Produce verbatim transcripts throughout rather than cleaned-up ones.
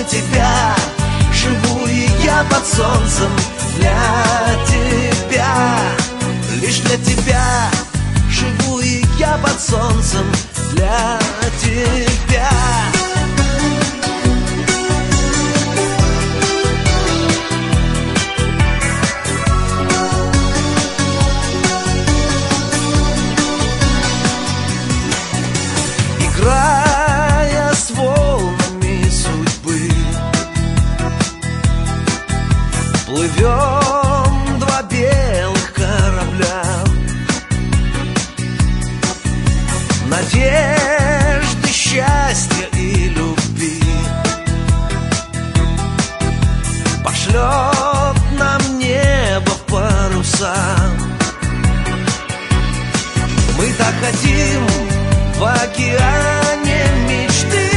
тебя живу и я под солнцем. Для тебя, лишь для тебя живу и я под солнцем. Для тебя. Играя с волнами судьбы, плывем два белых корабля. Надежды, счастья и любви пошлет нам небо в паруса. Мы так хотим в океане мечты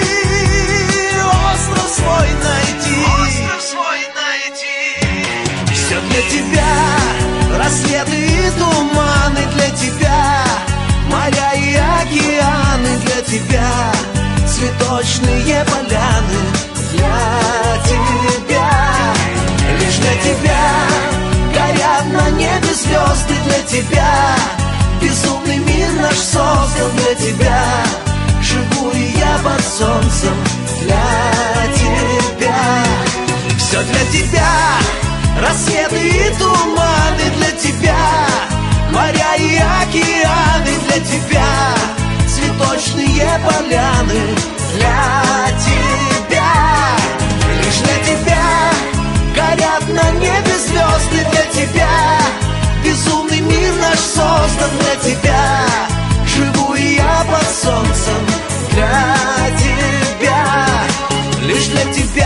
остров свой найти. Остров свой найти. Все для тебя, рассветы и туманы для тебя, моря и океаны для тебя, цветочные поляны для тебя. Лишь для тебя горят на небе звезды для тебя. Безумный мир наш создан для тебя. Живу и я под солнцем для тебя. Все для тебя, рассветы и туманы для тебя, моря и океаны для тебя, цветочные поляны для тебя. Лишь для тебя горят на небе звезды для тебя. Безумный мир наш создан для тебя. Живу и я под солнцем для тебя. Лишь для тебя